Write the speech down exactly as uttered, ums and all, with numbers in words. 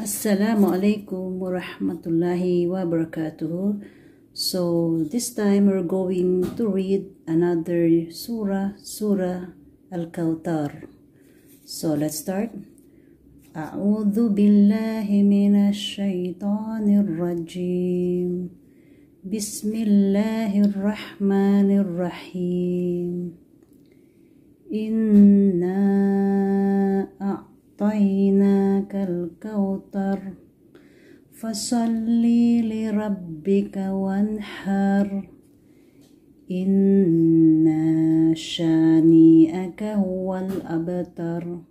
Assalamu alaikum wa rahmatullahi wa barakatuh. So this time we're going to read another surah, Surah Al-Kawthar. So let's start. A'udhu billahi minash shaitanir rajim. Bismillahir rahmanir rahim. Inna أعطيناك الكوثر فصل لربك وانحر إن شانئك هو الأبتر.